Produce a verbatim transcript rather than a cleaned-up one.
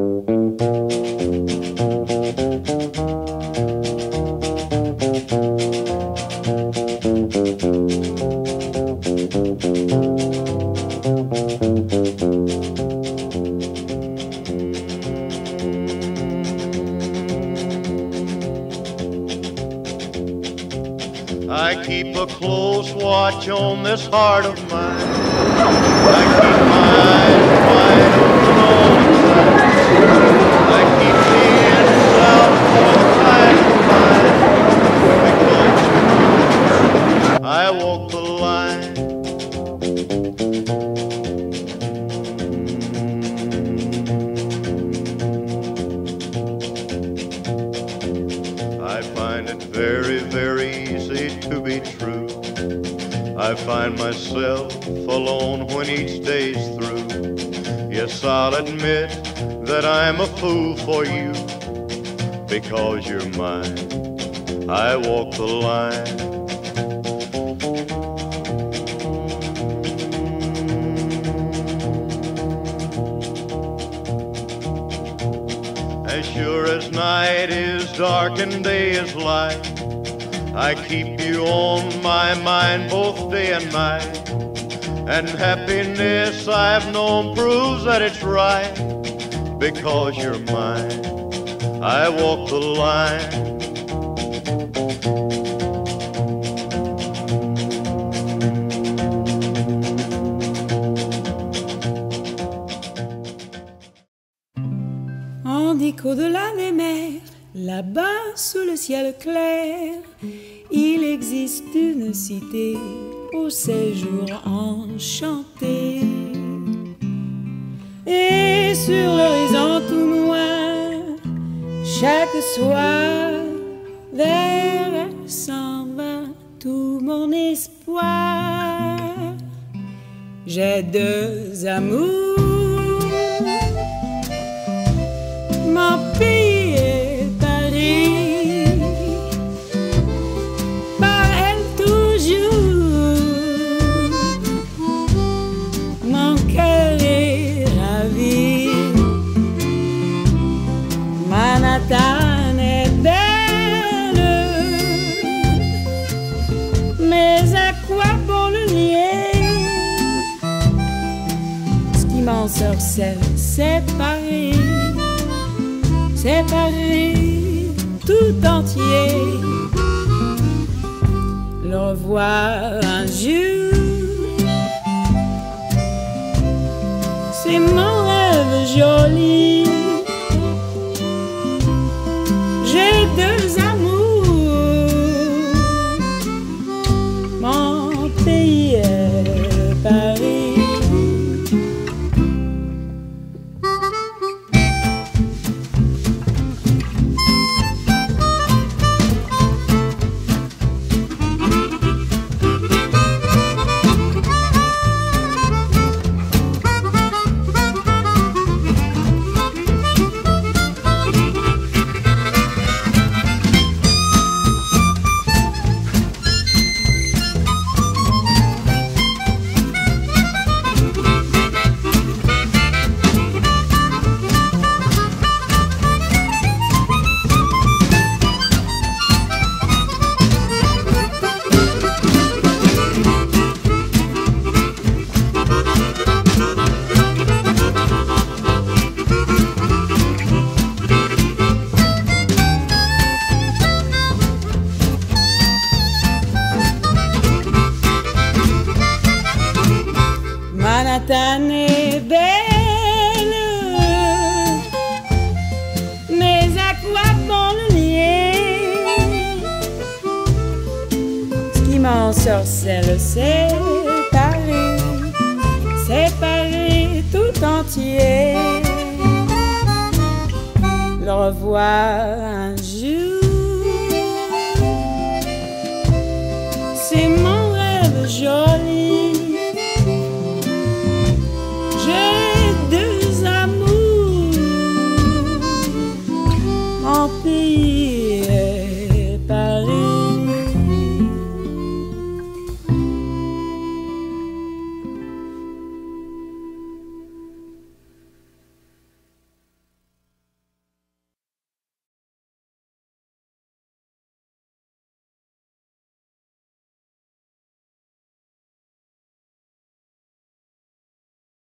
I keep a close watch on this heart of mine. I keep my eyes wide open all the time. I keep the ends out for the time of mine. Because I walk the line. I find it very, very easy to be true. I find myself alone when each day's through. Yes, I'll admit that I'm a fool for you. Because you're mine, I walk the line. As sure as night is dark and day is light, I keep you on my mind both day and night. And happiness I've known proves that it's right. Because you're mine, I walk the line. On dit qu'au-delà des mers, là-bas sous le ciel clair, il existe une cité au séjour enchanté. Et sur l'horizon tout loin, chaque soir, vers elle s'en va tout mon espoir. J'ai deux amours, mon pays est Paris, par elle toujours, mon cœur est ravi. Manhattan est belle, mais à quoi bon le nier? Ce qui m'ensorcelle, c'est Paris. C'est Paris tout entier. Le revoir un jour, c'est mon rêve joli. J'ai deux amours, mon pays est Paris. Manhattan est belle, mais à quoi bon le nier? Ce qui m'ensorcelle, c'est Paris, c'est Paris tout entier. Le revoir un jour, c'est mon rêve joli.